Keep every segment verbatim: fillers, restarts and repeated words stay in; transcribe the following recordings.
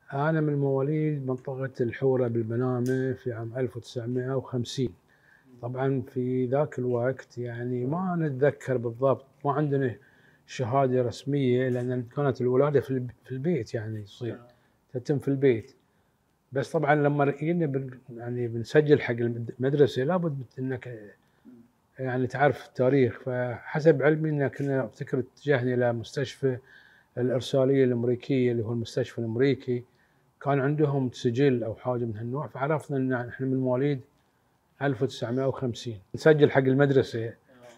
أنا من مواليد منطقة الحورة بالمنامة في عام ألف وتسعمائة وخمسين. طبعا في ذاك الوقت يعني ما نتذكر بالضبط، ما عندنا شهادة رسمية لأن كانت الولادة في البيت، يعني تصير تتم في البيت. بس طبعا لما جينا بن يعني بنسجل حق المدرسة لابد انك يعني تعرف التاريخ. فحسب علمي ان كنا افتكر اتجهنا الى مستشفى الارسالية الامريكية اللي هو المستشفى الامريكي، كان عندهم سجل او حاجة من هالنوع، فعرفنا ان احنا من مواليد ألف وتسعمائة وخمسين. نسجل حق المدرسة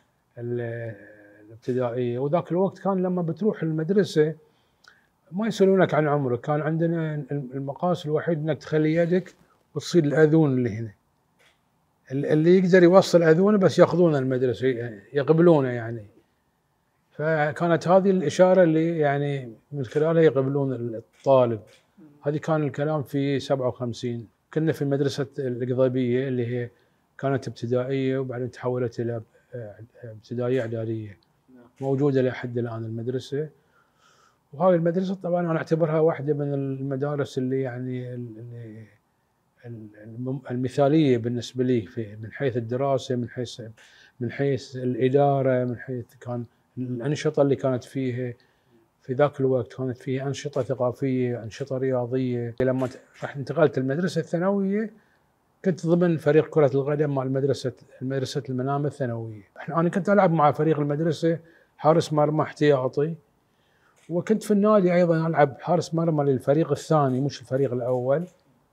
الابتدائية. وذاك الوقت كان لما بتروح المدرسة ما يسألونك عن عمرك، كان عندنا المقاس الوحيد انك تخلي يدك وتصير الاذون اللي هنا، اللي يقدر يوصل اذونه بس ياخذونه المدرسه يقبلونه يعني. فكانت هذه الاشاره اللي يعني من خلالها يقبلون الطالب. هذه كان الكلام في سبعة وخمسين. كنا في مدرسه القضيبيه اللي هي كانت ابتدائيه وبعدين تحولت الى ابتدائيه اعداديه، موجوده لحد الان المدرسه. وهذه المدرسة طبعا أنا أعتبرها واحدة من المدارس اللي يعني اللي المثالية بالنسبة لي، في من حيث الدراسة، من حيث من حيث الإدارة، من حيث كان الأنشطة اللي كانت فيها في ذاك الوقت. كانت فيها أنشطة ثقافية، أنشطة رياضية. لما رحت انتقلت المدرسة الثانوية كنت ضمن فريق كرة القدم مع المدرسة المدرسة المنامة الثانوية. أنا كنت ألعب مع فريق المدرسة حارس مرمى احتياطي، وكنت في النادي أيضا ألعب حارس مرمى للفريق الثاني مش الفريق الأول.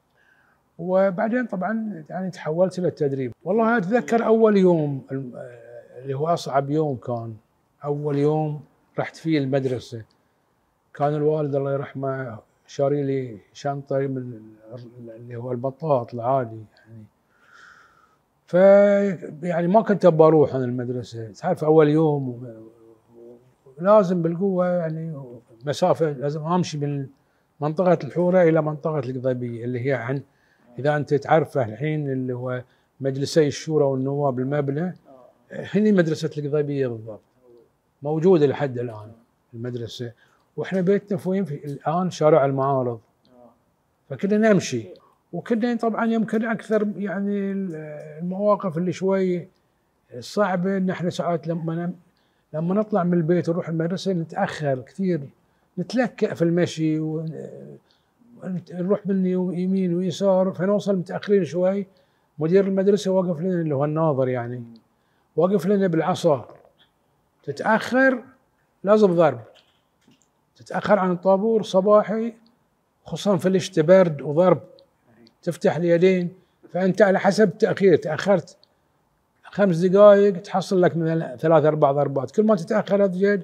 وبعدين طبعا يعني تحولت إلى التدريب. والله أتذكر أول يوم اللي هو أصعب يوم، كان أول يوم رحت فيه المدرسة. كان الوالد الله يرحمه شاري لي شنطة من اللي هو البطاط العادي يعني. ف يعني ما كنت أبغى أروح عن المدرسة، تعرف أول يوم لازم بالقوة يعني مسافة، لازم أمشي من منطقة الحورة إلى منطقة القضيبية اللي هي عن إذا أنت تعرفه الحين اللي هو مجلسي الشورى والنواب المبنى، هني مدرسة القضيبية بالضبط، موجودة لحد الآن المدرسة. وإحنا بيتنا في وين؟ في الآن شارع المعارض. فكنا نمشي، وكنا طبعا يمكن أكثر يعني المواقف اللي شوي صعبة إن إحنا ساعات لما لما نطلع من البيت ونروح المدرسة نتأخر كثير، نتلكأ في المشي ونروح من يمين ويسار، فنوصل متأخرين شوي. مدير المدرسة واقف لنا اللي هو الناظر يعني، واقف لنا بالعصا، تتأخر لازم ضرب، تتأخر عن الطابور صباحي خصوصا في الشتاء برد وضرب، تفتح اليدين. فأنت على حسب التأخير، تأخرت خمس دقائق تحصل لك من ثلاث أربع ضربات، كل ما تتأخر أزيد.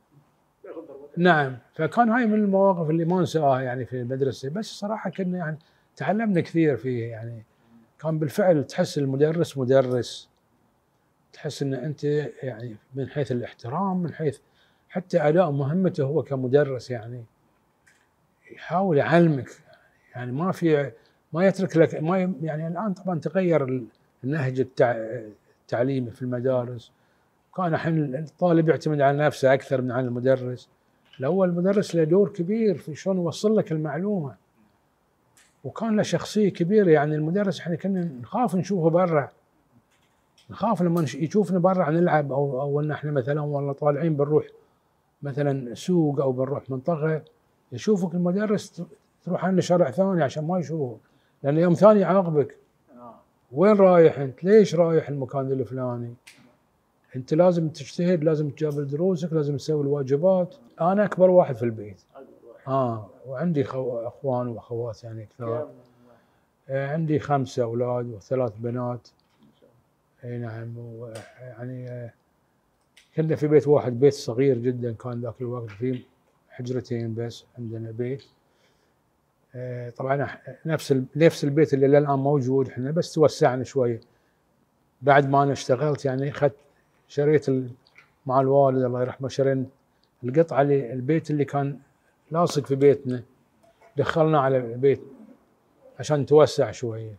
نعم. فكان هاي من المواقف اللي ما ننساها يعني في المدرسة. بس صراحة كنا يعني تعلمنا كثير فيه يعني. كان بالفعل تحس المدرس مدرس، تحس ان انت يعني من حيث الاحترام، من حيث حتى اداء مهمته هو كمدرس يعني يحاول يعلمك، يعني ما في ما يترك لك ما يعني. الان طبعا تغير النهج التعليمي في المدارس، كان الحين الطالب يعتمد على نفسه اكثر من على المدرس. الاول المدرس له دور كبير في شلون يوصل لك المعلومه، وكان له شخصيه كبيره. يعني المدرس احنا كنا نخاف نشوفه برا، نخاف لما يشوفنا برا نلعب او او ان احنا مثلا والله طالعين بنروح مثلا سوق او بنروح منطقه، يشوفك المدرس تروح عنه شارع ثاني عشان ما يشوفك، لان يوم ثاني يعاقبك. وين رايح انت؟ ليش رايح المكان الفلاني؟ انت لازم تجتهد، لازم تجابل دروسك، لازم تسوي الواجبات. انا اكبر واحد في البيت. اه وعندي خو... اخوان واخوات يعني كثار. آه عندي خمسه اولاد وثلاث بنات. اي نعم. يعني آه كنا في بيت واحد، بيت صغير جدا كان ذاك الوقت، فيه حجرتين بس عندنا بيت. آه طبعا نفس نفس البيت اللي الان موجود احنا، بس توسعنا شوي بعد ما انا اشتغلت يعني. اخذت شريت مع الوالد الله يرحمه، شرينا القطعة اللي البيت اللي كان لاصق في بيتنا، دخلنا على البيت عشان نتوسع شوية.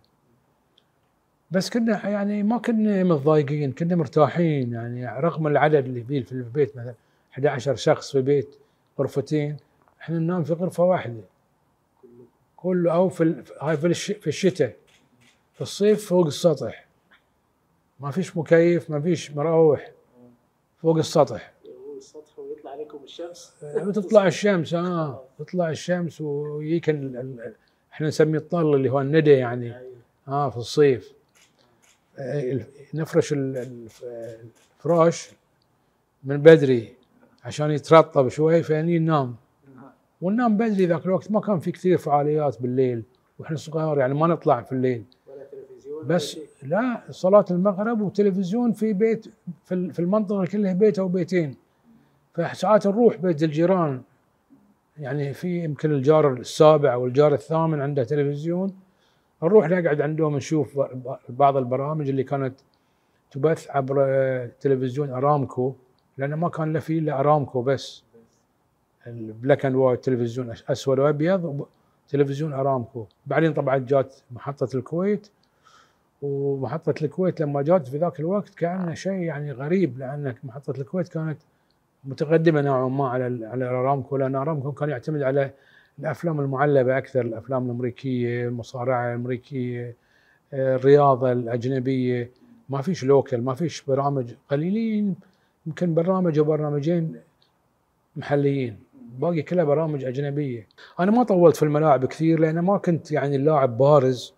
بس كنا يعني ما كنا متضايقين، كنا مرتاحين يعني، رغم العدد اللي فيه في البيت مثلا أحد عشر شخص في بيت غرفتين، احنا ننام في غرفة واحدة. كله او في ال- هاي في الش- في الشتاء، في الصيف فوق السطح، ما فيش مكيف، ما فيش مراوح، فوق السطح. هو السطح ويطلع عليكم الشمس. وتطلع الشمس، اه تطلع الشمس ويجيك ال- ال- احنا نسميه الطل اللي هو الندى يعني. أيوة. اه في الصيف آه، الف- نفرش ال- الف- الفراش من بدري عشان يترطب شوي، فيعني ننام وننام بدري. ذاك الوقت ما كان في كثير فعاليات بالليل واحنا صغار، يعني ما نطلع في الليل. ولا تلفزيون ولا بس شيء. لا، صلاة المغرب وتلفزيون في بيت في ال- في المنطقة كلها بيت أو بيتين، فساعات نروح بيت الجيران. يعني في يمكن الجار السابع أو الجار الثامن عنده تلفزيون، نروح نقعد عندهم نشوف ب- بعض البرامج اللي كانت تبث عبر آه، تلفزيون أرامكو، لأنه ما كان له فيه إلا أرامكو بس، البلاك اند وايت، تلفزيون أسود وأبيض، تلفزيون أرامكو. بعدين طبعا جات محطة الكويت، ومحطة الكويت لما جات في ذاك الوقت كان شيء يعني غريب، لأن محطة الكويت كانت متقدمة نوعا ما على ال- على أرامكو، لأن أرامكو كان يعتمد على الأفلام المعلبة أكثر، الأفلام الأمريكية، المصارعة الأمريكية، آه، الرياضة الأجنبية. ما فيش لوكل، ما فيش برامج، قليلين يمكن برنامج أو برنامجين محليين، باقي كلها برامج أجنبية. أنا ما طولت في الملاعب كثير لأن ما كنت يعني اللاعب بارز،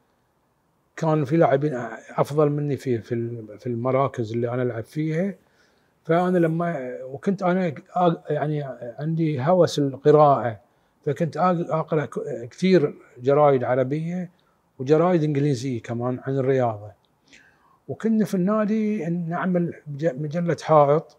كان في لاعبين افضل مني في في في المراكز اللي انا العب فيها. فانا لما وكنت انا آ- يعني عندي هوس القراءه، فكنت آ- اقرا ك- كثير جرايد عربيه وجرايد انجليزيه كمان عن الرياضه. وكنا في النادي نعمل ج- مجله حائط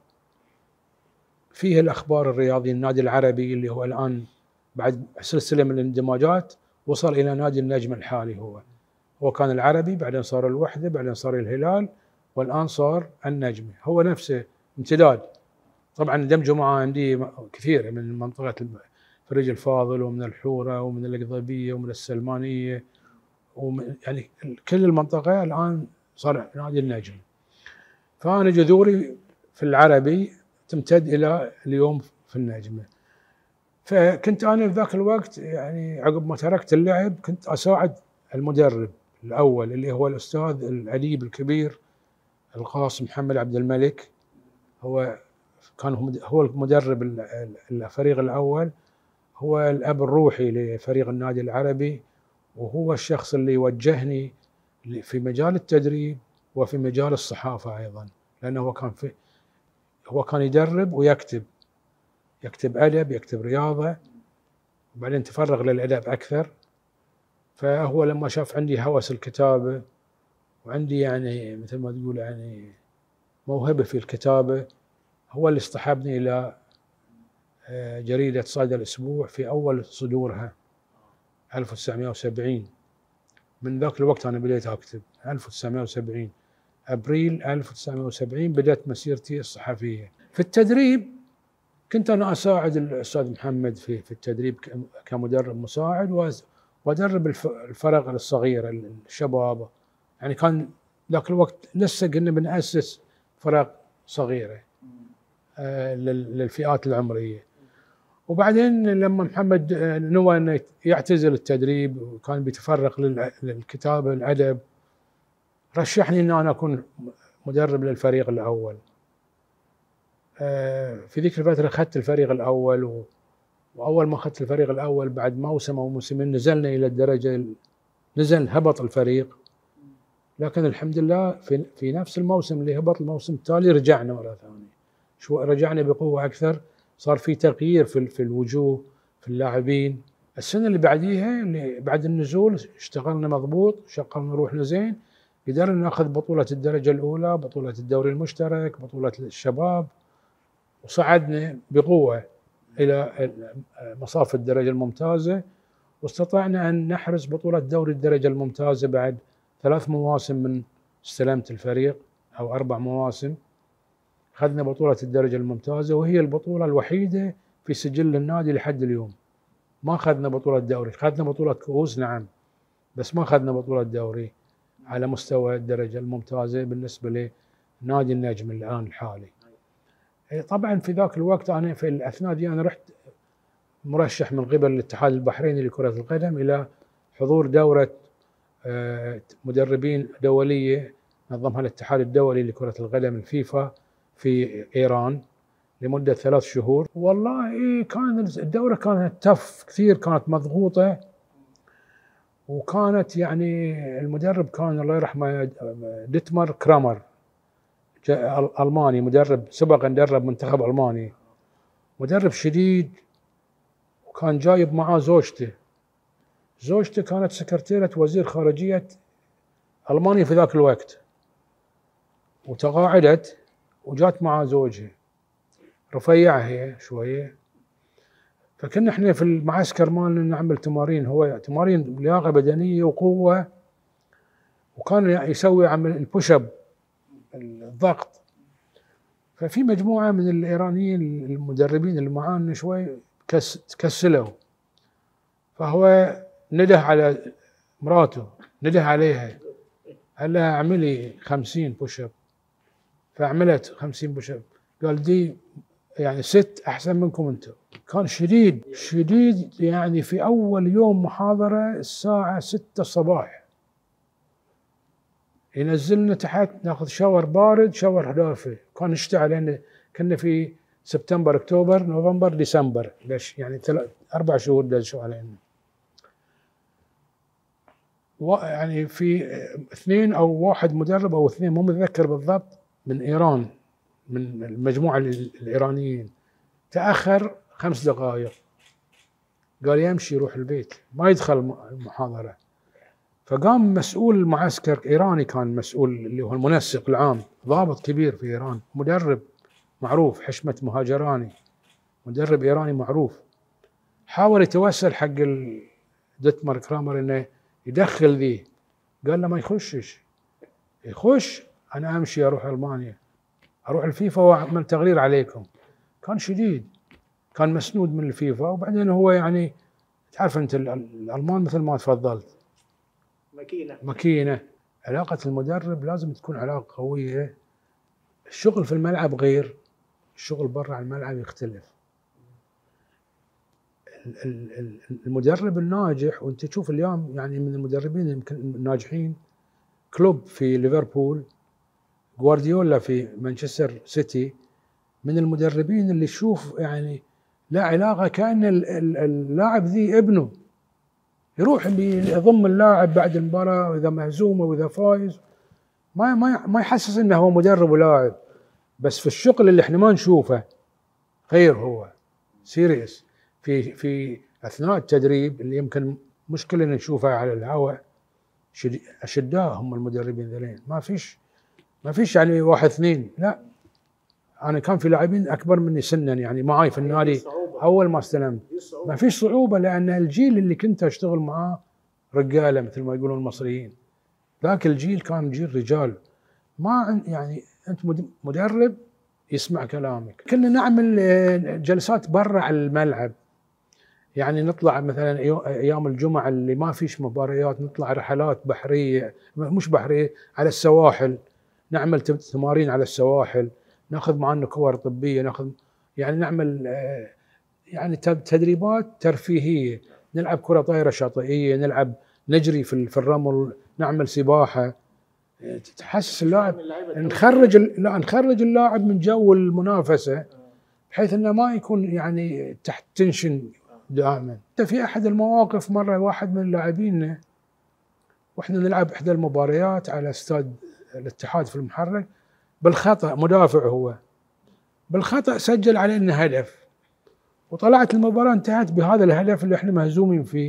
فيها الاخبار الرياضيه. النادي العربي اللي هو الان بعد سلسله من الاندماجات وصل الى نادي النجم الحالي، هو هو كان العربي، بعدين صار الوحدة، بعدين صار الهلال، والآن صار النجمة، هو نفسه امتداد. طبعا دمجوا معاه أندية كثيرة من منطقة فريج الفاضل ومن الحورة ومن القضيبية ومن السلمانية، ومن يعني كل المنطقة الآن صار نادي النجم. فأنا جذوري في العربي تمتد إلى اليوم في النجمة. فكنت أنا في ذاك الوقت يعني عقب ما تركت اللعب كنت أساعد المدرب الأول اللي هو الأستاذ الأديب الكبير القاص محمد عبد الملك. هو كان هو المدرب الفريق الأول، هو الأب الروحي لفريق النادي العربي، وهو الشخص اللي وجهني في مجال التدريب وفي مجال الصحافة أيضا، لأنه هو كان في هو كان يدرب ويكتب، يكتب أدب، يكتب رياضة، وبعدين تفرغ للأدب أكثر. فهو لما شاف عندي هوس الكتابة وعندي يعني مثل ما تقول يعني موهبة في الكتابة، هو اللي اصطحبني إلى جريدة صيدا الأسبوع في أول صدورها ألف وتسعمائة وسبعين. من ذاك الوقت أنا بديت أكتب ألف وتسعمائة وسبعين، أبريل ألف وتسعمائة وسبعين بدأت مسيرتي الصحفية. في التدريب كنت أنا أساعد الأستاذ محمد في في التدريب كمدرب مساعد، وأدرب الفرق الصغيرة الشباب. يعني كان ذاك الوقت لسه كنا بنأسس فرق صغيرة آه للفئات العمرية. وبعدين لما محمد نوى أنه يعتزل التدريب وكان بيتفرغ للكتابة الأدب، رشحني أن أنا أكون مدرب للفريق الأول. آه في ذيك الفترة أخذت الفريق الأول، و وأول ما أخذت الفريق الأول بعد موسم أو موسمين نزلنا إلى الدرجة، نزل هبط الفريق، لكن الحمد لله في في نفس الموسم اللي هبط الموسم التالي رجعنا مرة ثانية، شو رجعنا بقوة أكثر، صار في تغيير في في الوجوه في اللاعبين. السنة اللي بعديها اللي بعد النزول اشتغلنا مضبوط، شغلنا روحنا زين، قدرنا ناخذ بطولة الدرجة الأولى، بطولة الدوري المشترك، بطولة الشباب، وصعدنا بقوة إلى مصاف الدرجة الممتازة، واستطعنا أن نحرز بطولة دوري الدرجة الممتازة بعد ثلاث مواسم من استلمت الفريق أو أربع مواسم. أخذنا بطولة الدرجة الممتازة، وهي البطولة الوحيدة في سجل النادي لحد اليوم. ما أخذنا بطولة دوري، أخذنا بطولة كؤوس نعم، بس ما أخذنا بطولة دوري على مستوى الدرجة الممتازة بالنسبة لنادي النجم الآن الحالي. طبعا في ذاك الوقت أنا في الأثناء دي أنا رحت مرشح من قبل الاتحاد البحريني لكرة القدم إلى حضور دورة مدربين دولية نظمها الاتحاد الدولي لكرة القدم الفيفا في إيران لمدة ثلاث شهور. والله كان الدورة كانت تف كثير، كانت مضغوطة، وكانت يعني المدرب كان الله يرحمه ديتمار كرامر، ألماني، مدرب سبق أن درب منتخب ألماني، مدرب شديد، وكان جايب معاه زوجته. زوجته كانت سكرتيرة وزير خارجية ألمانيا في ذاك الوقت، وتقاعدت وجات مع زوجها رفيعة هي شوية. فكنا احنا في المعسكر مالنا نعمل تمارين، هو تمارين لياقة بدنية وقوة، وكان يسوي عمل البوش اب الضغط. ففي مجموعة من الإيرانيين المدربين اللي معانا شوي تكسلوا، فهو نده على مراته، نده عليها، قال لها اعملي خمسين بوش اب، فعملت خمسين بوش اب. قال دي يعني ست احسن منكم انتم. كان شديد شديد يعني. في اول يوم محاضرة الساعة ستة الصباح ينزلنا تحت ناخذ شاور بارد شاور دافئ، كان نشتعل لان كنا في سبتمبر اكتوبر نوفمبر ديسمبر، ليش يعني ثلاث اربع شهور دزوا علينا. يعني في اثنين او واحد مدرب او اثنين مو متذكر بالضبط من ايران، من المجموعه الايرانيين، تاخر خمس دقائق، قال يمشي يروح البيت ما يدخل المحاضره. فقام مسؤول المعسكر ايراني، كان مسؤول اللي هو المنسق العام، ضابط كبير في ايران، مدرب معروف، حشمة مهاجراني، مدرب ايراني معروف، حاول يتوسل حق ديتمار كرامر انه يدخل ذي. قال له ما يخشش، يخش انا امشي اروح المانيا، اروح الفيفا واعمل تقرير عليكم. كان شديد، كان مسنود من الفيفا. وبعدين هو يعني تعرف انت الالمان مثل ما تفضلت ماكينه ماكينه. علاقه المدرب لازم تكون علاقه قويه. الشغل في الملعب غير، الشغل برا الملعب يختلف. المدرب الناجح، وانت تشوف اليوم يعني من المدربين يمكن الناجحين، كلوب في ليفربول، غوارديولا في مانشستر سيتي، من المدربين اللي تشوف يعني لا علاقه، كان اللاعب ذي ابنه، يروح يضم اللاعب بعد المباراه واذا مهزومه واذا فايز، ما ما ما يحسس انه هو مدرب ولاعب. بس في الشغل اللي احنا ما نشوفه غير، هو سيريس في في اثناء التدريب اللي يمكن مشكله نشوفها على الهواء. اشداء هم المدربين ذلين، ما فيش ما فيش يعني واحد اثنين، لا. انا كان في لاعبين اكبر مني سنا يعني معاي في النادي اول ما استلمت، ما فيش صعوبه، لان الجيل اللي كنت اشتغل معاه رجاله مثل ما يقولون المصريين. ذاك الجيل كان جيل رجال، ما يعني انت مدرب يسمع كلامك. كنا نعمل جلسات برا على الملعب، يعني نطلع مثلا ايام الجمعه اللي ما فيش مباريات، نطلع رحلات بحريه، مش بحريه، على السواحل، نعمل تمارين على السواحل، ناخذ معنا كور طبيه، ناخذ يعني نعمل يعني تدريبات ترفيهيه، نلعب كره طايره شاطئيه، نلعب نجري في في الرمل، نعمل سباحه، تحسس اللاعب، نخرج لا نخرج اللاعب من جو المنافسه بحيث انه ما يكون يعني تحت تنشن دائما. في احد المواقف مره واحد من لاعبينا واحنا نلعب احدى المباريات على استاد الاتحاد في المحرك، بالخطا مدافع هو بالخطا سجل علينا هدف، وطلعت المباراه انتهت بهذا الهدف اللي احنا مهزومين فيه.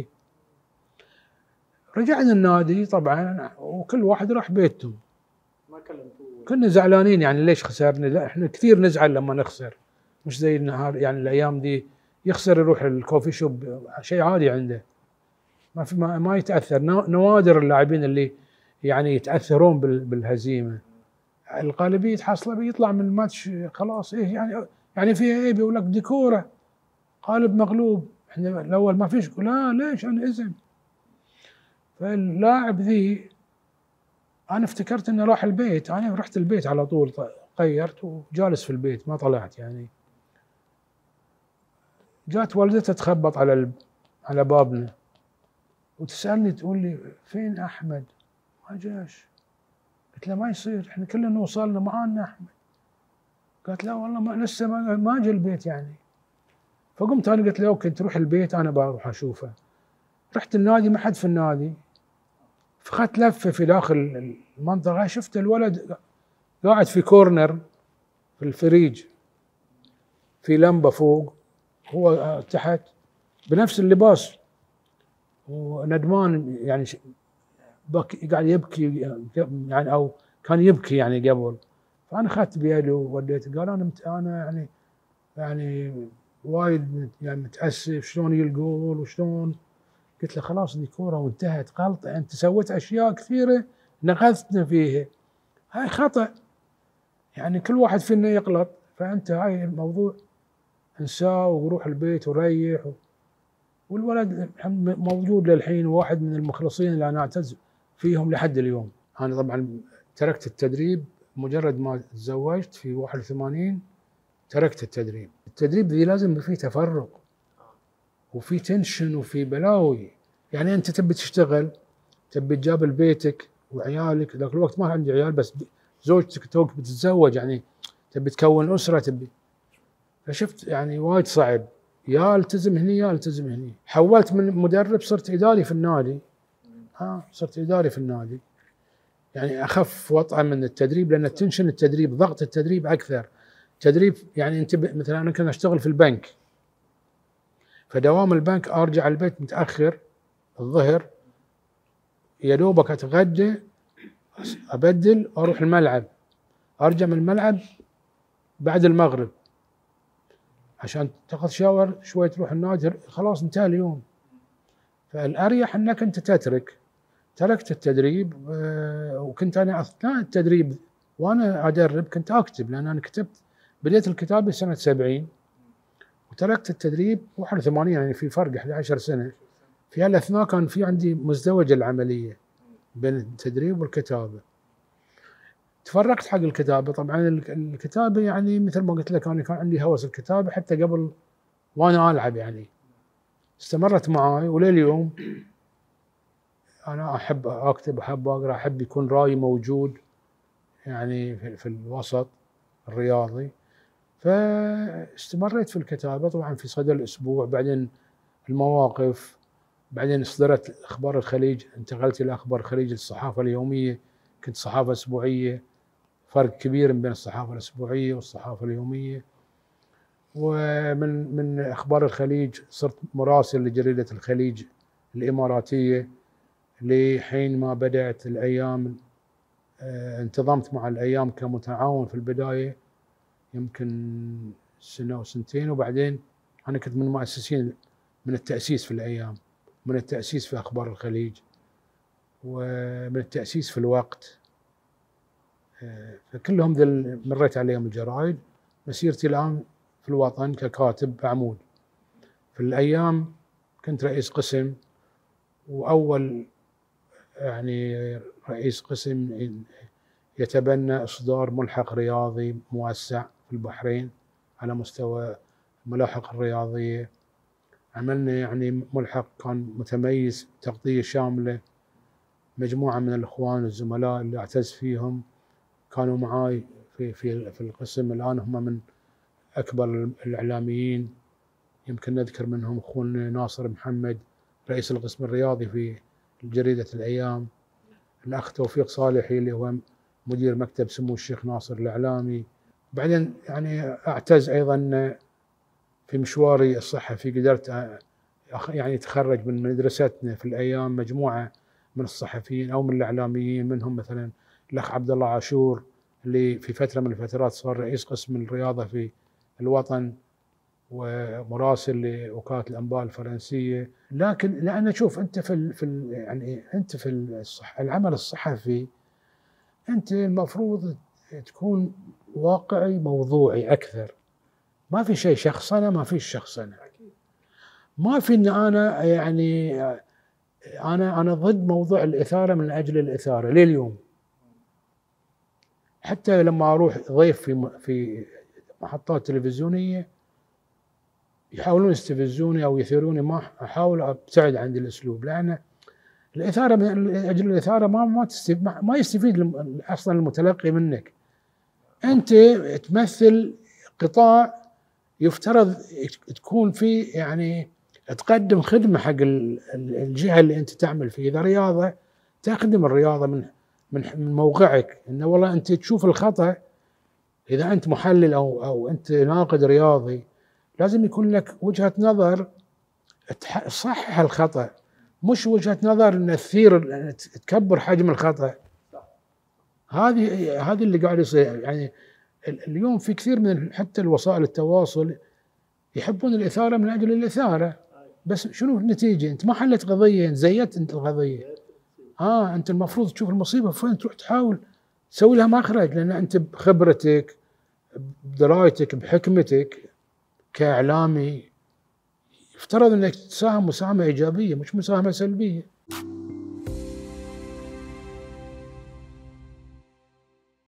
رجعنا النادي طبعا وكل واحد راح بيتهم، ما كلمتوه، كنا زعلانين يعني ليش خسرنا. لا احنا كثير نزعل لما نخسر، مش زي النهار يعني الايام دي يخسر يروح الكوفي شوب شيء عادي عنده، ما في ما, ما يتاثر. نوادر اللاعبين اللي يعني يتاثرون بالهزيمه، الغالبيه تحصله بيطلع من الماتش خلاص ايه يعني يعني فيها ايه، بيقول لك دي كوره قالب مغلوب. احنا الاول ما فيش، لا ليش انهزم. فاللاعب ذي انا افتكرت انه راح البيت، انا رحت البيت على طول، غيرت وجالس في البيت ما طلعت يعني. جات والدته تخبط على ال... على بابنا وتسالني تقول لي فين احمد؟ ما جاش. قلت له ما يصير، احنا كلنا وصلنا معانا احمد. قالت لا والله ما لسه ما, ما جا البيت يعني. فقمت انا قلت له اوكي تروح البيت انا بروح اشوفه. رحت النادي ما حد في النادي، فخدت لفه في داخل المنطقه، شفت الولد قاعد في كورنر في الفريج، في لمبه فوق، هو تحت بنفس اللباس وندمان يعني بك قاعد يبكي يعني او كان يبكي يعني قبل. فانا اخذت بيده ووديته. قال انا مت انا يعني يعني وايد يعني متاسف شلون يلقون وشلون. قلت له خلاص دي كوره وانتهت، غلطه انت سويت اشياء كثيره نغثنا فيها، هاي خطا يعني كل واحد فينا يغلط، فانت هاي الموضوع انساه وروح البيت وريح. والولد موجود للحين، واحد من المخلصين اللي انا اعتز فيهم لحد اليوم. انا طبعا تركت التدريب مجرد ما تزوجت في واحد وثمانين، تركت التدريب. التدريب ذي لازم فيه تفرغ وفي تنشن وفي بلاوي. يعني انت تبي تشتغل، تبي تجابل بيتك وعيالك، ذاك الوقت ما عندي عيال بس زوجتك توك بتتزوج يعني تبي تكون اسره تبي. فشفت يعني وايد صعب، يا التزم هني يا التزم هني. حولت من مدرب صرت اداري في النادي. ها صرت اداري في النادي، يعني اخف وطأة من التدريب لان التنشن التدريب ضغط التدريب اكثر. تدريب يعني انت مثلا انا كنت اشتغل في البنك، فدوام البنك ارجع البيت متاخر الظهر، يا دوبك اتغدى ابدل اروح الملعب، ارجع من الملعب بعد المغرب عشان تاخذ شاور شوي تروح النادي، خلاص انتهى اليوم. فالاريح انك انت تترك. تركت التدريب وكنت انا اثناء التدريب وانا ادرب كنت اكتب، لان انا كتبت بديت الكتابه سنه سبعين وتركت التدريب واحد وثمانين، يعني في فرق احد عشر سنه. في هالاثناء كان في عندي مزدوجه العمليه بين التدريب والكتابه. تفرغت حق الكتابه. طبعا الكتابه يعني مثل ما قلت لك انا كان عندي هوس الكتابه حتى قبل وانا العب، يعني استمرت معي ولليوم انا احب اكتب، احب اقرا، احب يكون رايي موجود يعني في, في الوسط الرياضي. فاستمريت في الكتابه طبعا في صدى الاسبوع، بعدين المواقف، بعدين اصدرت اخبار الخليج، انتقلت الى اخبار الخليج الصحافه اليوميه، كنت صحافه اسبوعيه، فرق كبير بين الصحافه الاسبوعيه والصحافه اليوميه. ومن من اخبار الخليج صرت مراسل لجريده الخليج الاماراتيه لحين ما بدات الايام. انتظمت مع الايام كمتعاون في البدايه يمكن سنه وسنتين، وبعدين انا كنت من المؤسسين من التاسيس في الايام، من التاسيس في اخبار الخليج ومن التاسيس في الوقت. فكلهم ذل مريت عليهم الجرائد. مسيرتي الان في الوطن ككاتب عمود. في الايام كنت رئيس قسم، واول يعني رئيس قسم يتبنى اصدار ملحق رياضي موسع في البحرين على مستوى الملاحق الرياضيه. عملنا يعني ملحق كان متميز، تغطيه شامله. مجموعه من الاخوان والزملاء اللي اعتز فيهم كانوا معاي في في في القسم، الان هم من اكبر الاعلاميين. يمكن نذكر منهم اخونا ناصر محمد رئيس القسم الرياضي في جريده الايام، الاخ توفيق صالحي اللي هو مدير مكتب سمو الشيخ ناصر الاعلامي. بعدين يعني اعتز ايضا في مشواري الصحفي، قدرت يعني تخرج من مدرستنا في الايام مجموعه من الصحفيين او من الاعلاميين، منهم مثلا الاخ عبد الله عاشور اللي في فتره من الفترات صار رئيس قسم الرياضه في الوطن ومراسل لوكاله الانباء الفرنسيه. لكن لان شوف انت في ال في ال يعني انت في الصح العمل الصحفي انت المفروض تكون واقعي موضوعي اكثر. ما في شيء شخصنه، ما فيش شخصنه، ما في ان انا يعني انا انا ضد موضوع الاثاره من اجل الاثاره لليوم. حتى لما اروح ضيف في في محطات تلفزيونيه يحاولون يستفزوني او يثيروني، ما احاول ابتعد عن الاسلوب، لان الاثاره من اجل الاثاره ما ما تستفيد ما يستفيد اصلا المتلقي منك. انت تمثل قطاع يفترض تكون فيه يعني تقدم خدمه حق الجهه اللي انت تعمل فيه. اذا رياضه تخدم الرياضه من من موقعك، انه والله انت تشوف الخطا. اذا انت محلل او او انت ناقد رياضي لازم يكون لك وجهه نظر تصحح الخطا، مش وجهه نظر ان تثير تكبر حجم الخطا. هذه هذه اللي قاعد يصير. يعني اليوم في كثير من حتى الوسائل التواصل يحبون الاثاره من اجل الاثاره، بس شنو النتيجه؟ انت ما حلت قضيه، انت زيت انت القضيه. اه انت المفروض تشوف المصيبه فين، تروح تحاول تسوي لها مخرج، لان انت بخبرتك بدرايتك بحكمتك كاعلامي يفترض انك تساهم مساهمه ايجابيه مش مساهمه سلبيه.